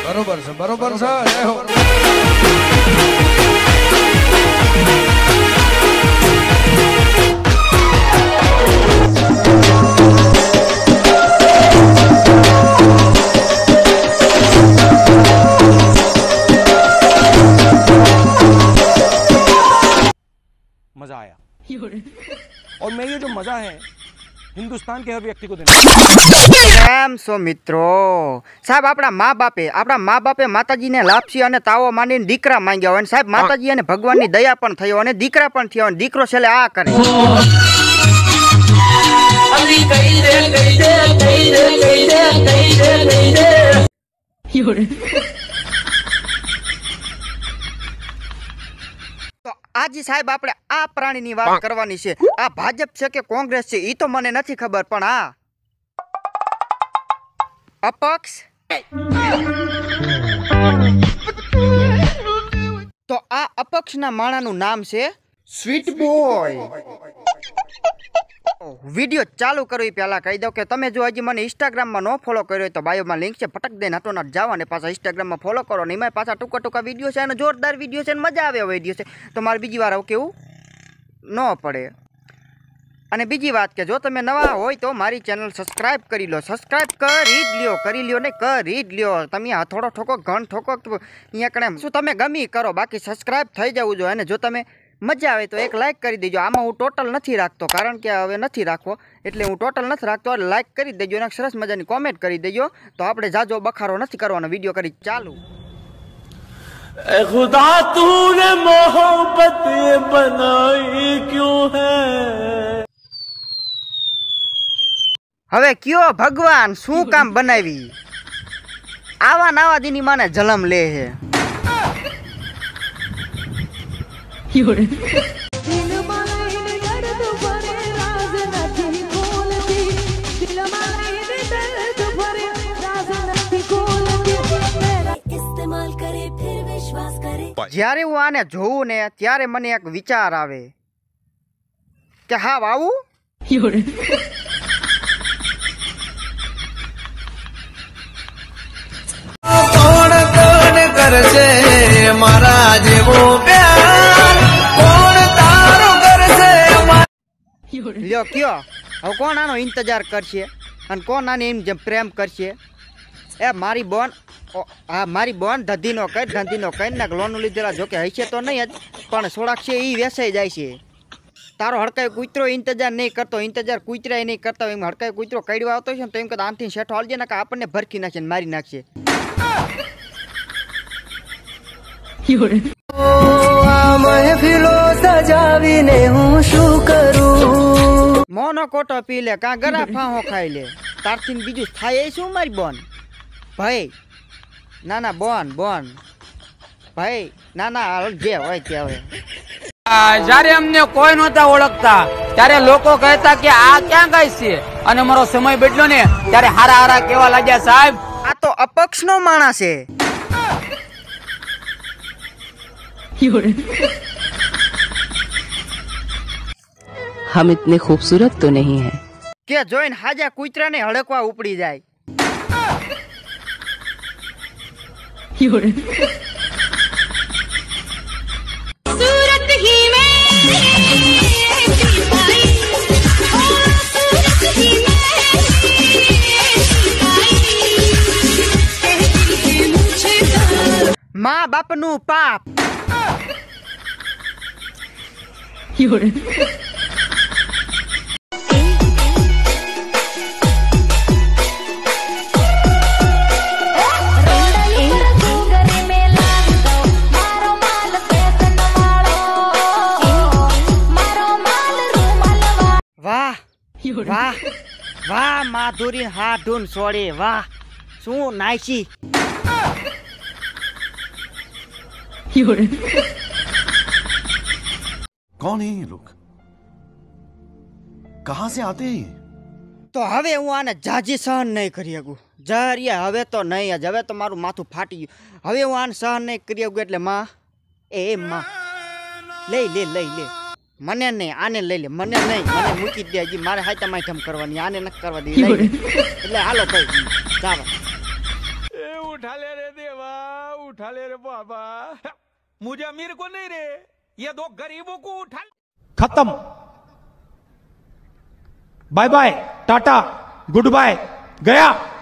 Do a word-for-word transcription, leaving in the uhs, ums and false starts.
બરોબર છે બરોબર છે જય હો मजा आया और मैं ये जो मजा है हिंदुस्तान के हर व्यक्ति को देना। કેમ છો મિત્રો? સાહેબ આપણા મા બાપે આપણા મા બાપે માતાજીને લાપસી અને તાવો માનીને દીકરા માંગ્યા હોય, સાહેબ માતાજી અને ભગવાનની દયા પણ થયો અને દીકરા પણ થયો અને દીકરો છેલ્લે આ કરે. આજે સાહેબ આપણે આ પ્રાણીની વાત કરવાની છે. આ ભાજપ છે કે કોંગ્રેસ છે એ તો મને નથી ખબર, પણ આ અપક્ષ તો આ અપક્ષના માણાનું નામ છે સ્વીટ બોય. વિડીયો ચાલુ કરો એ પહેલા કહી દઉં કે તમે જો હજી મને ઇન્સ્ટાગ્રામમાં ન ફોલો કર્યો હોય તો બાયોમાં લિંક છે, ફટક દઈને હટોનાટ જાવ અને પાછા ઇન્સ્ટાગ્રામમાં ફોલો કરો ને એમાં પાછા ટૂંકા ટૂંકા વિડીયો છે અને જોરદાર વિડીયો છે અને મજા આવે એવો વિડીયો છે, તો મારે બીજી વાર આવું કેવું ન પડે. અને બીજી વાત કે જો તમે નવા હોય તો મારી ચેનલ સબસ્ક્રાઇબ કરી લો, સબસ્ક્રાઇબ કરી જ લ્યો, કરી લ્યો ને કરી જ લ્યો. તમે હથોડો ઠોકો ઘણ ઠોકો અહીંયા કણે શું તમે ગમી કરો, બાકી સબસ્ક્રાઇબ થઈ જવું જોઈએ. અને જો તમે મજા આવે તો એક લાઇક કરી દેજો. આમાં હું ટોટલ નથી રાખતો કારણ કે હવે નથી રાખવો એટલે હું ટોટલ નથી રાખતો. લાઇક કરી દેજો અને સરસ મજાની કોમેન્ટ કરી દેજો. તો આપણે જાજો બખારો નથી કરવાનો, વિડીયો કરી ચાલુ. ए खुदा तूने मोहब्बत बनाई क्यों है? હવે કયો ભગવાન શું કામ બનાવી? આવા નાવા દીની માને જલમ લે હે. જ્યારે હું આને જોઉં ને ત્યારે મને એક વિચાર આવે કે હા આવું કોણ કોણ કરશે મારા જેવો પ્યાર, કોણ તારો કરશે. લ્યો કયો હવે કોણ આનો ઇંતજાર કરશે અને કોણ આને એમ જેમ પ્રેમ કરશે? એ મારી બોન, હા મારી બોન ધંધીનો કઈ ધંધીનો કઈ ને લોન લીધેલા જોકે હશે તો નહીં જ, પણ થોડાક છે એ વેસાઈ જાય છે. તારો હડકાઈ કૂતરો ઇંતજાર નહીં કરતો, ઇંતજાર કૂતરાય નહીં કરતો, એમ હડકાઈ કૂતરો કડવા આવતો છે ને તો એમ કદાચ આમથી શેઠો હાલજે ને કે આપણને ભરખી નાખશે ને મારી નાખશે. મહેફિલો સજાવીને હું શું કરું? મોનો કોટો પી લે કાં ગરા ફાંહો ખાઈ લે, તારથી બીજું થાય શું મારી બોન? ભાઈ ના ના બોન બોન ભાઈ ના ના જે હોય તે હવે. જયારે અમને કોઈ નહોતા ઓળખતા ત્યારે લોકો કહેતા કે આ ક્યાં ગાય છે, અને મારો સમય બદલ્યો ને ત્યારે હારા હારા કેવા લાગ્યા સાહેબ. આ તો અપક્ષ નો માણસ છે. हम इतने खूबसूरत तो नहीं है કે જોઈને હાજા કૂતરાને હડકવા ઉપડી જાય. सूरत ही માં બાપનું પાપ. વાહ વાહ વાહ માધુરી હાડુન સોડી, વાહ શું નાઈસી. कौन है ये लोग, कहां से आते हैं? તો હવે હું આને જાજી સહન નહીં કરી શકું. જરિયા હવે તો નહીં જ, હવે તો મારું માથું ફાટી ગયું. હવે હું આને સહન નહીં કરી શકું એટલે માં એ માં લઈ લે લઈ લે મને નહીં, આને લઈ લે. મને નહીં, મને મૂકી દે. હજી મારે હાથા માથમ કરવાની, આને નથી કરવા દે. એટલે હાલો ભાઈ જાવા. એ ઉઠા લે રે દેવા. उठा ले रे बाबा, मुझे अमीर को नहीं रे, ये दो गरीबों को उठा ले। खत्म, bye bye, tata, goodbye, गया।